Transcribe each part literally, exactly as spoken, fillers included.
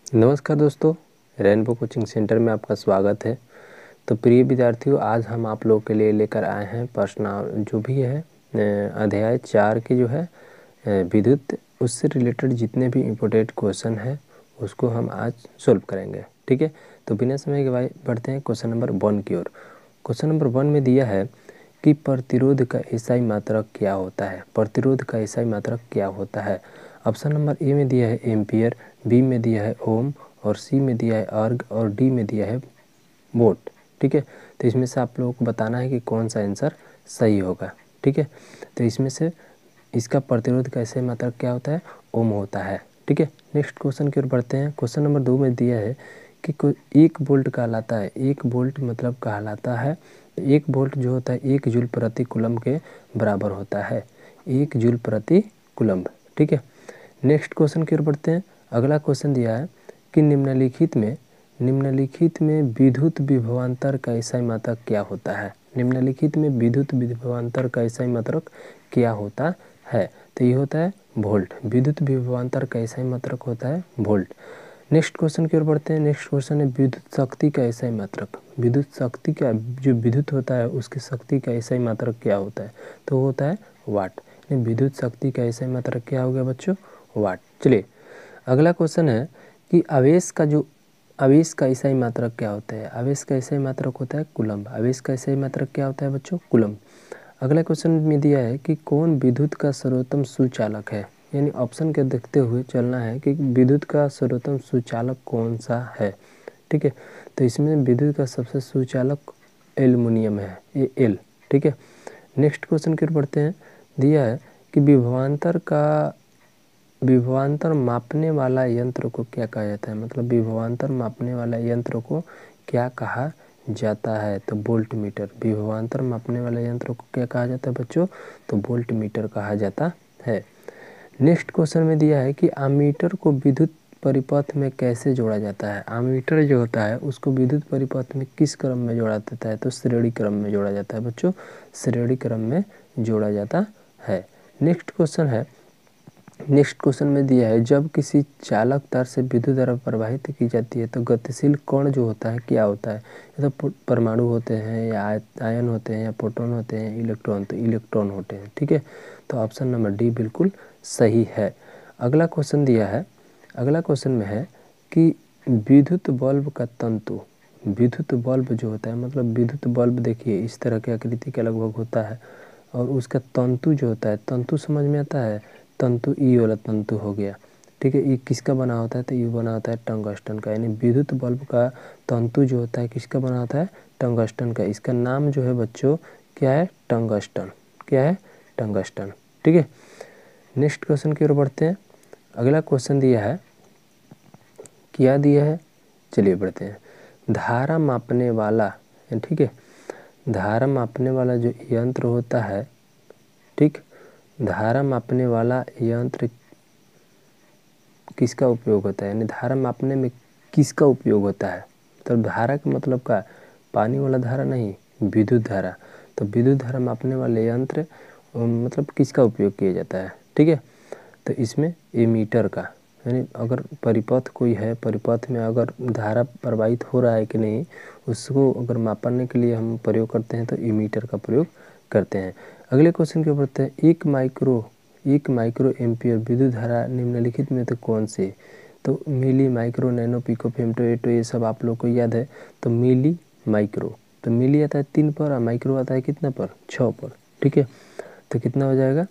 नमस्कार दोस्तों, rainbow coaching centre में आपका स्वागत है। तो प्रिय विद्यार्थियों, आज हम आप लोगों के लिए लेकर आए हैं प्रश्न जो भी है अध्याय चार की जो है विद्युत, उससे रिलेटेड जितने भी इम्पोर्टेंट क्वेश्चन है उसको हम आज सोल्व करेंगे। ठीक है, तो बिना समय के भाई बढ़ते हैं क्वेश्चन नंबर वन की ओर। क्वेश्चन नंबर वन में दिया है कि प्रतिरोध का ईसाई मात्रक क्या होता है। प्रतिरोध का ईसाई मात्रक क्या होता है? ऑप्शन नंबर ए में दिया है एम्पियर, बी में दिया है ओम, और सी में दिया है अर्ग, और डी में दिया है वोल्ट। ठीक है, तो इसमें से आप लोगों को बताना है कि कौन सा आंसर सही होगा। ठीक है, तो इसमें से इसका प्रतिरोध का ईसाई मात्रक क्या होता है? ओम होता है। ठीक है, नेक्स्ट क्वेश्चन की ओर बढ़ते हैं। क्वेश्चन नंबर दो में दिया है कि कोई एक वोल्ट कहलाता है। एक वोल्ट मतलब कहलाता है, एक वोल्ट जो होता है एक जूल प्रति कूलम्ब के बराबर होता है। एक जूल प्रति कूलम्ब। ठीक है, नेक्स्ट क्वेश्चन की ओर बढ़ते हैं। अगला क्वेश्चन दिया है कि निम्नलिखित में निम्नलिखित में विद्युत विभवांतर का ईसाई मात्रक क्या होता है। निम्नलिखित में विद्युत विभवांतर का ईसाई मात्रक क्या होता है? तो ये होता है वोल्ट। विद्युत विभवांतर का ईसाई मात्रक होता है वोल्ट। नेक्स्ट क्वेश्चन की ओर बढ़ते हैं। नेक्स्ट क्वेश्चन है विद्युत शक्ति का ईसाई मात्रक। विद्युत शक्ति का जो विद्युत होता है उसकी शक्ति का ईसाई मात्रक क्या होता है? तो होता है वाट। विद्युत शक्ति का ईसाई मात्रक क्या हो गया बच्चों? वाट। चलिए अगला क्वेश्चन है कि आवेश का जो आवेश का ईसाई मात्रक क्या होता है? आवेश का ईसाई मात्रक होता है कूलम्ब। आवेश का ईसाई मात्रक क्या होता है बच्चों? कूलम्ब। अगला क्वेश्चन में दिया है कि कौन विद्युत का सर्वोत्तम सुचालक है। यानी ऑप्शन के देखते हुए चलना है कि विद्युत का सर्वोत्तम सुचालक कौन सा है। ठीक है, तो इसमें विद्युत का सबसे सुचालक एल्युमिनियम है, ये एल। ठीक है, नेक्स्ट क्वेश्चन की ओर बढ़ते हैं। दिया है कि विभवांतर का विभवांतर मापने वाला यंत्र को क्या कहा जाता है? मतलब विभवांतर मापने वाला यंत्र को क्या कहा जाता है? तो वोल्ट मीटर। विभवांतर मापने वाले यंत्र को क्या कहा जाता है बच्चों? तो वोल्ट मीटर कहा जाता है। नेक्स्ट क्वेश्चन में दिया है कि आमीटर को विद्युत परिपथ में कैसे जोड़ा जाता है। आमीटर जो होता है उसको विद्युत परिपथ में किस क्रम में जोड़ा जाता है? तो श्रेणी क्रम में जोड़ा जाता है बच्चों, श्रेणी क्रम में जोड़ा जाता है। नेक्स्ट क्वेश्चन है नेक्स्ट क्वेश्चन में दिया है जब किसी चालक तार से विद्युत धारा प्रवाहित की जाती है तो गतिशील कण जो होता है क्या होता है? या तो परमाणु होते हैं, या आयन होते हैं, या प्रोटॉन होते हैं, इलेक्ट्रॉन। तो इलेक्ट्रॉन होते हैं। ठीक है, तो ऑप्शन नंबर डी बिल्कुल सही है। अगला क्वेश्चन दिया है अगला क्वेश्चन में है कि विद्युत बल्ब का तंतु, विद्युत बल्ब जो होता है मतलब विद्युत बल्ब देखिए इस तरह की आकृति का लगभग होता है, और उसका तंतु जो होता है, तंतु समझ में आता है? तंतु ई वाला तंतु हो गया। ठीक है, ये किसका बना होता है? तो ये बना होता है टंगस्टन का। यानी विद्युत बल्ब का तंतु जो होता है किसका बना होता है? टंगस्टन का। इसका नाम जो है बच्चों क्या है? टंगस्टन। क्या है? टंगस्टन। ठीक है, नेक्स्ट क्वेश्चन की ओर बढ़ते हैं। अगला क्वेश्चन दिया है, क्या दिया है? चलिए बढ़ते हैं। धारा मापने वाला, ठीक है, धारा मापने वाला जो यंत्र होता है, ठीक, धारा मापने वाला यंत्र किसका उपयोग होता है? यानी धारा मापने में किसका उपयोग होता है? तो धारा का मतलब का पानी वाला धारा नहीं, विद्युत धारा। तो विद्युत धारा मापने वाले यंत्र मतलब किसका उपयोग किया जाता है? ठीक है, तो इसमें एमीटर का, यानी अगर परिपथ कोई है, परिपथ में अगर धारा प्रवाहित हो रहा है कि नहीं उसको अगर मापने के लिए हम प्रयोग करते हैं तो एमीटर का प्रयोग करते हैं। अगले क्वेश्चन के ऊपर बढ़ते हैं। एक माइक्रो एक माइक्रो एम्पियर विद्युत धारा निम्नलिखित में तो कौन से? तो milli, micro, nano, pico, femto, atto, ये सब आप लोग को याद है। तो मिली, माइक्रो, तो मिली आता है तीन पर और माइक्रो आता है कितना पर? छः पर। ठीक है, तो कितना हो जाएगा?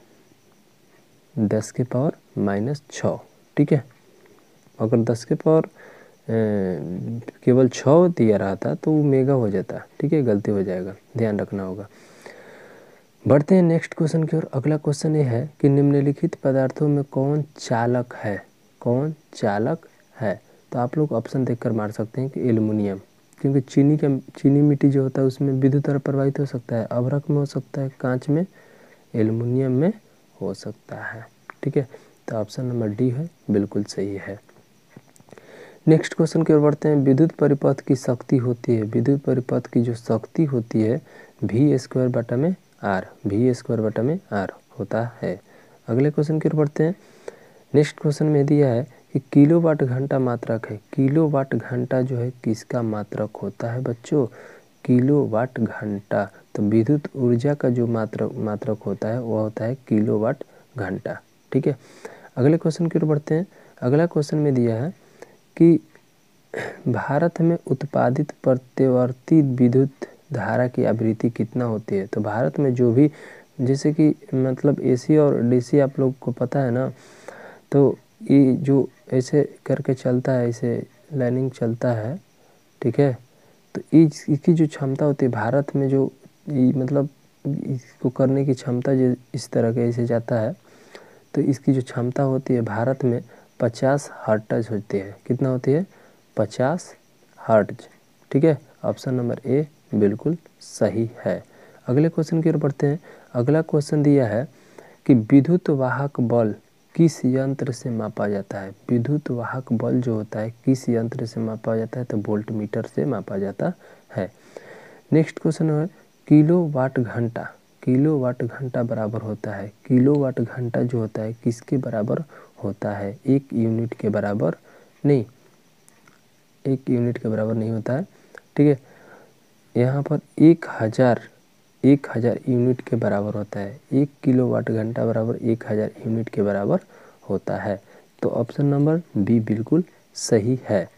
दस के पावर माइनस छः। ठीक है, अगर दस के पावर केवल छः दिया रहा था तो वो मेगा हो जाता। ठीक है, गलती हो जाएगा, ध्यान रखना होगा। बढ़ते हैं नेक्स्ट क्वेश्चन की ओर। अगला क्वेश्चन ये है कि निम्नलिखित पदार्थों में कौन चालक है? कौन चालक है? तो आप लोग ऑप्शन देखकर मार सकते हैं कि एल्युमिनियम, क्योंकि चीनी का चीनी मिट्टी जो होता है उसमें विद्युत धारा प्रवाहित हो सकता है, अभ्रक में हो सकता है, कांच में, एल्युमिनियम में हो सकता है। ठीक है, तो ऑप्शन नंबर डी है बिल्कुल सही है। नेक्स्ट क्वेश्चन की ओर बढ़ते हैं। विद्युत परिपथ की शक्ति होती है, विद्युत परिपथ की जो शक्ति होती है वी स्क्वायर बटा में आर, वी स्क्वायर बटा में आर होता है। अगले क्वेश्चन की ओर बढ़ते हैं। नेक्स्ट क्वेश्चन में दिया है कि कि किलोवाट घंटा मात्रक है। किलोवाट घंटा जो है किसका मात्रक होता है बच्चों? किलोवाट घंटा। तो विद्युत ऊर्जा का जो मात्रक मात्रक होता है वह होता है किलोवाट घंटा। ठीक है, अगले क्वेश्चन की ओर बढ़ते हैं। अगला क्वेश्चन में दिया है कि भारत में उत्पादित प्रत्यावर्ती विद्युत धारा की आवृत्ति कितना होती है? तो भारत में जो भी, जैसे कि मतलब एसी और डीसी आप लोग को पता है ना, तो ये जो ऐसे करके चलता है, ऐसे लाइनिंग चलता है, ठीक है, तो इस इसकी जो क्षमता होती है भारत में, जो मतलब इसको करने की क्षमता जो इस तरह के ऐसे जाता है, तो इसकी जो क्षमता होती है भारत में पचास हर्ट्ज होती है। कितना होती है? पचास हर्ट्ज। ठीक है, ऑप्शन नंबर ए बिल्कुल सही है। अगले क्वेश्चन की ओर बढ़ते हैं। अगला क्वेश्चन दिया है कि विद्युत वाहक बल किस यंत्र से मापा जाता है? विद्युत वाहक बल जो होता है किस यंत्र से मापा जाता है? तो वोल्टमीटर से मापा जाता है। नेक्स्ट क्वेश्चन है किलोवाट घंटा। किलोवाट घंटा बराबर होता है, किलोवाट घंटा जो होता है किसके बराबर होता है? एक यूनिट के बराबर नहीं, एक यूनिट के बराबर नहीं होता है। ठीक है, यहाँ पर एक हज़ार एक हज़ार यूनिट के बराबर होता है। एक किलोवाट घंटा बराबर एक हज़ार यूनिट के बराबर होता है। तो ऑप्शन नंबर बी बिल्कुल सही है।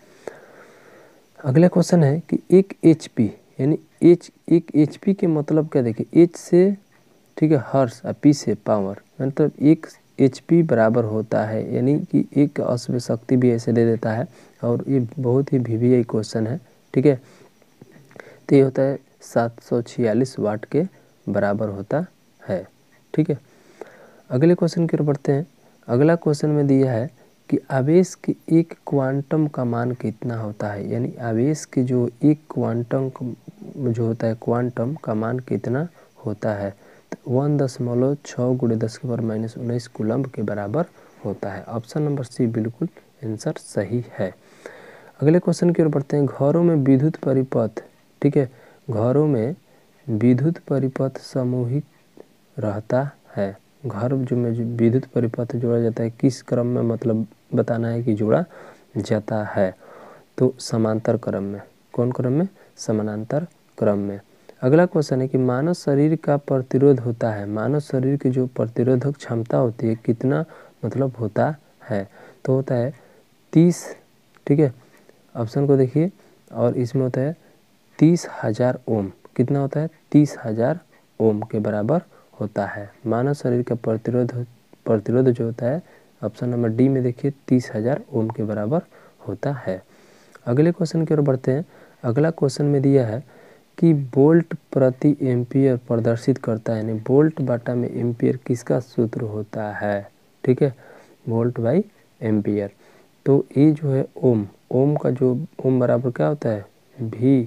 अगला क्वेश्चन है कि एक एच पी यानी एच एक एच पी के मतलब क्या? देखिए, एच से, ठीक है, हर्स और पी से पावर, मतलब एक एच पी बराबर होता है, यानी कि एक अश्व शक्ति भी ऐसे दे देता है। और ये बहुत ही वी वी आई क्वेश्चन है। ठीक है, तो ये होता है सात सौ छियालीस वाट के बराबर होता है। ठीक है, अगले क्वेश्चन की ओर बढ़ते हैं। अगला क्वेश्चन में दिया है कि आवेश के एक क्वांटम का मान कितना होता है? यानी आवेश के जो एक क्वांटम जो होता है, क्वांटम का मान कितना होता है? तो वन दशमलव छः गुणे दस के पावर माइनस उन्नीस कूलम्ब के बराबर होता है। ऑप्शन नंबर सी बिल्कुल आंसर सही है। अगले क्वेश्चन की ओर बढ़ते हैं। घरों में विद्युत परिपथ, ठीक है, घरों में विद्युत परिपथ समूहित रहता है। घर जो में विद्युत परिपथ जोड़ा जाता है किस क्रम में, मतलब बताना है कि जोड़ा जाता है? तो समांतर क्रम में। कौन क्रम में? समानांतर क्रम में। अगला क्वेश्चन है कि मानव शरीर का प्रतिरोध होता है, मानव शरीर की जो प्रतिरोधक क्षमता होती है कितना मतलब होता है? तो होता है तीस। ठीक है, ऑप्शन को देखिए, और इसमें होता है तीस हजार ओम। कितना होता है? तीस हजार ओम के बराबर होता है। मानव शरीर का प्रतिरोध प्रतिरोध जो होता है ऑप्शन नंबर डी में देखिए तीस हजार ओम के बराबर होता है। अगले क्वेश्चन की ओर बढ़ते हैं। अगला क्वेश्चन में दिया है कि वोल्ट प्रति एम्पियर प्रदर्शित करता है, यानी वोल्ट बटा में एम्पियर किसका सूत्र होता है? ठीक है, वोल्ट बाई एम्पियर। तो ये जो है ओम, ओम का जो ओम बराबर क्या होता है? भी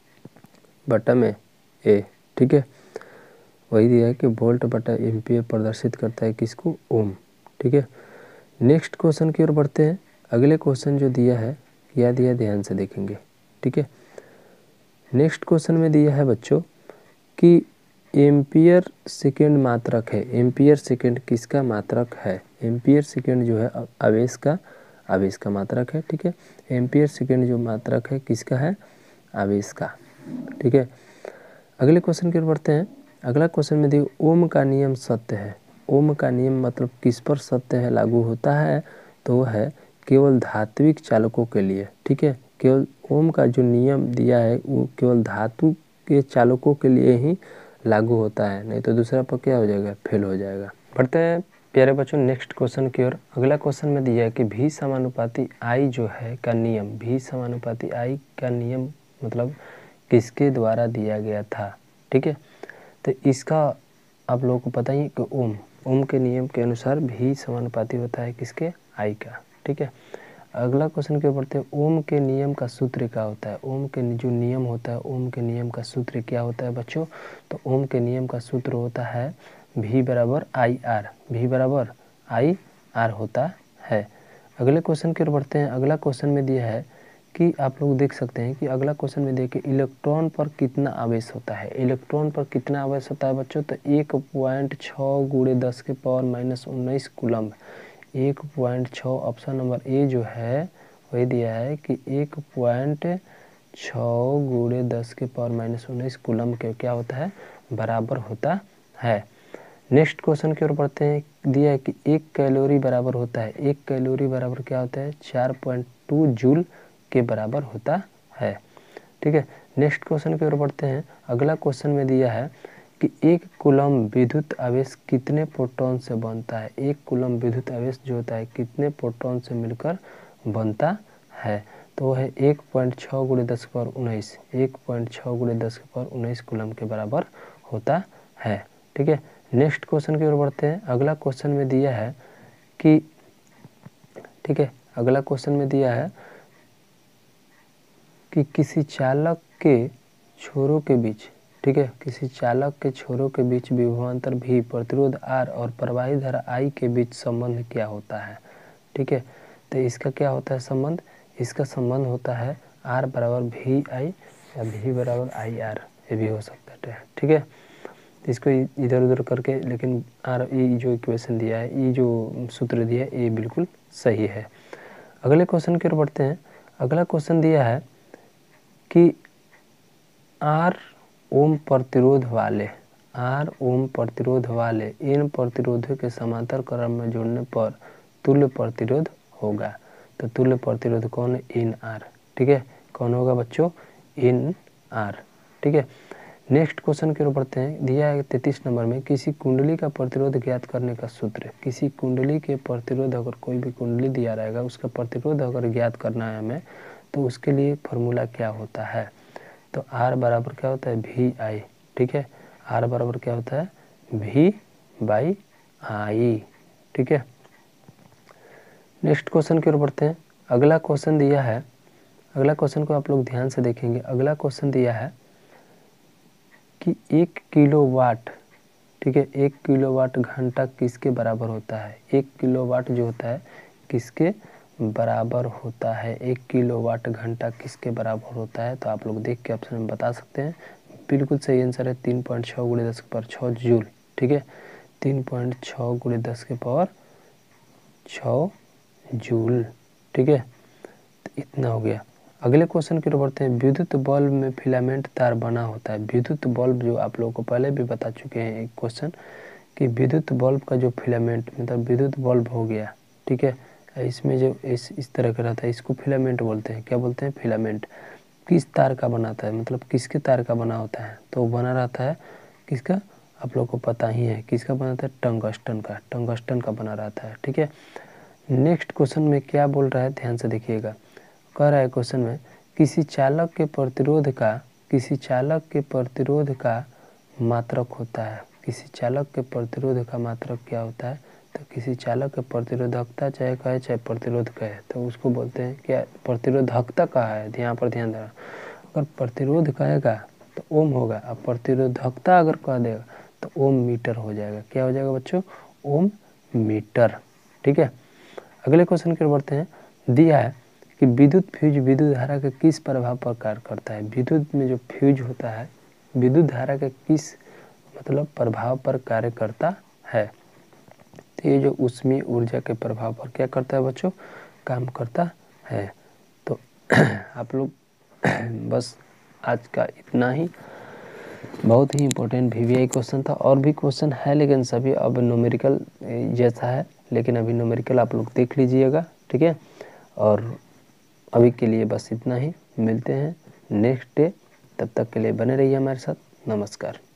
बटा में ए। ठीक है, वही दिया है कि वोल्ट बटा एम्पियर प्रदर्शित करता है किसको? ओम। ठीक है, नेक्स्ट क्वेश्चन की ओर बढ़ते हैं। अगले क्वेश्चन जो दिया है क्या दिया, ध्यान से देखेंगे। ठीक है, नेक्स्ट क्वेश्चन में दिया है बच्चों कि एम्पियर सेकेंड मात्रक है। एम्पियर सेकेंड किसका मात्रक है? एम्पियर सेकेंड जो है आवेश का आवेश का मात्रक है। ठीक है, एम्पियर सेकेंड जो मात्रक है किसका है? आवेश का। ठीक है, अगले क्वेश्चन की ओर बढ़ते हैं। अगला क्वेश्चन में देखिए ओम का नियम सत्य है। ओम का नियम मतलब किस पर सत्य है, लागू होता है? तो है केवल धात्विक चालकों के लिए। ठीक है, केवल ओम का जो नियम दिया है वो केवल धातु के चालकों के लिए ही लागू होता है, नहीं तो दूसरा पर क्या हो जाएगा? फेल हो जाएगा। बढ़ते हैं प्यारे बच्चों नेक्स्ट क्वेश्चन की ओर। अगला क्वेश्चन में दिया है कि भी समानुपाती आई जो है का नियम, भी समानुपाती आई का नियम मतलब किसके द्वारा दिया गया था? ठीक है, तो इसका आप लोगों को पता ही कि ओम ओम के नियम के अनुसार भी समानुपाती होता है किसके? आई का। ठीक है, अगला क्वेश्चन के बढ़ते हैं। ओम के नियम का सूत्र क्या होता है? ओम के जो नियम होता है, ओम के नियम का सूत्र क्या होता है बच्चों? तो ओम के नियम का सूत्र होता है भी बराबर आई आर, भी बराबर आई आर होता है। अगले क्वेश्चन की ओर बढ़ते हैं। अगला क्वेश्चन में दिया है कि आप लोग देख सकते हैं कि अगला क्वेश्चन में देखिए इलेक्ट्रॉन पर कितना आवेश होता है? इलेक्ट्रॉन पर कितना आवेश होता है बच्चों? तो एक पॉइंट छः गुणे दस के पावर माइनस उन्नीस कूलम्ब। एक पॉइंट छः ऑप्शन नंबर ए जो है वही दिया है कि एक पॉइंट छः गुणे दस के पावर माइनस उन्नीस कूलम के क्या होता है बराबर होता है। नेक्स्ट क्वेश्चन की ओर बढ़ते हैं। दिया है कि एक कैलोरी बराबर होता है, एक कैलोरी बराबर क्या होता है चार पॉइंट टू जूल के बराबर होता है। ठीक है, नेक्स्ट क्वेश्चन की ओर बढ़ते हैं। अगला क्वेश्चन में दिया है कि एक कूलम विद्युत आवेश कितने प्रोटॉन से बनता है। एक कूलम विद्युत आवेश जो होता है कितने प्रोटॉन से मिलकर बनता है, तो वह है एक पॉइंट छः गुणे दस के पावर उन्नीस, एक पॉइंट छः गुणे दस के पावर उन्नीस कूलम के बराबर होता है। ठीक है, नेक्स्ट क्वेश्चन की ओर बढ़ते हैं। अगला क्वेश्चन में दिया है कि ठीक है अगला क्वेश्चन में दिया है कि किसी चालक के छोरों के बीच ठीक है किसी चालक के छोरों के बीच विभवांतर भी, प्रतिरोध आर और प्रवाही धारा आई के बीच संबंध क्या होता है। ठीक है, तो इसका क्या होता है संबंध, इसका संबंध होता है आर बराबर वी आई या वी बराबर आई आर, ये भी हो सकता है। ठीक है, इसको इधर उधर करके, लेकिन आर ये जो इक्वेशन दिया है, ये जो सूत्र दिया है ये बिल्कुल सही है। अगले क्वेश्चन की ओर बढ़ते हैं। अगला क्वेश्चन दिया है कि आर ओम प्रतिरोध वाले आर ओम प्रतिरोध वाले इन प्रतिरोधों के समांतर क्रम में जोड़ने पर तुल्य प्रतिरोध होगा। तो तुल्य प्रतिरोध कौन है, इन आर। ठीक है, कौन होगा बच्चों, इन आर। ठीक है, नेक्स्ट क्वेश्चन की ओर बढ़ते हैं। दिया है तैतीस नंबर में, किसी कुंडली का प्रतिरोध ज्ञात करने का सूत्र। किसी कुंडली के प्रतिरोध, अगर कोई भी कुंडली दिया रहेगा उसका प्रतिरोध अगर ज्ञात करना है हमें, तो उसके लिए फॉर्मूला क्या होता है, तो आर बराबर क्या होता है वी आई। ठीक है, आर बराबर क्या होता है वी बाई आई। ठीक है, नेक्स्ट क्वेश्चन की ओर बढ़ते हैं। अगला क्वेश्चन दिया है, अगला क्वेश्चन को आप लोग ध्यान से देखेंगे। अगला क्वेश्चन दिया है कि एक किलोवाट ठीक है एक किलोवाट घंटा किसके बराबर होता है। एक किलोवाट जो होता है किसके बराबर होता है, एक किलोवाट घंटा किसके बराबर होता है, तो आप लोग देख के ऑप्शन में बता सकते हैं। बिल्कुल सही आंसर है तीन पॉइंट छः गुणे दस के पावर छः जूल। ठीक है, तीन पॉइंट छः गुणे दस के पावर छः जूल। ठीक है, तो इतना हो गया। अगले क्वेश्चन की ओर बढ़ते हैं। विद्युत बल्ब में फिलामेंट तार बना होता है। विद्युत बल्ब जो आप लोगों को पहले भी बता चुके हैं एक क्वेश्चन कि विद्युत बल्ब का जो फिलामेंट मतलब विद्युत बल्ब हो गया, ठीक है, इसमें जो इस इस तरह का रहता है इसको फिलामेंट बोलते हैं। क्या बोलते हैं, फिलामेंट। किस तार का बनाता है, मतलब किसके तार का बना होता है, तो बना रहता है किसका, आप लोग को पता ही है किसका बनाता है, टंगस्टन का, टंगस्टन का बना रहता है। ठीक है, नेक्स्ट क्वेश्चन में क्या बोल रहा है ध्यान से देखिएगा। कह रहा है क्वेश्चन में, किसी चालक के प्रतिरोध का किसी चालक के प्रतिरोध का मात्रक होता है। किसी चालक के प्रतिरोध का मात्रक क्या होता है, तो किसी चालक के प्रतिरोधकता चाहे कहे चाहे प्रतिरोध कहे, तो उसको बोलते हैं क्या, प्रतिरोधकता कहा है, यहाँ पर ध्यान देना। अगर प्रतिरोध कहेगा तो ओम होगा, अब प्रतिरोधकता अगर कह देगा तो ओम मीटर हो जाएगा। क्या हो जाएगा बच्चों, ओम मीटर। ठीक है, अगले क्वेश्चन की ओर बढ़ते हैं। दिया है कि विद्युत फ्यूज विद्युत धारा के किस प्रभाव पर कार्य करता है। विद्युत में जो फ्यूज होता है विद्युत धारा के किस मतलब प्रभाव पर कार्य करता है, तो ये जो ऊष्मीय ऊर्जा के प्रभाव पर क्या करता है बच्चों, काम करता है। तो आप लोग बस आज का इतना ही, बहुत ही इम्पोर्टेंट वीवीआई क्वेश्चन था। और भी क्वेश्चन है लेकिन सभी अब न्यूमेरिकल जैसा है, लेकिन अभी न्यूमेरिकल आप लोग देख लीजिएगा। ठीक है, और अभी के लिए बस इतना ही, मिलते हैं नेक्स्ट डे, तब तक के लिए बने रहिए हमारे साथ। नमस्कार।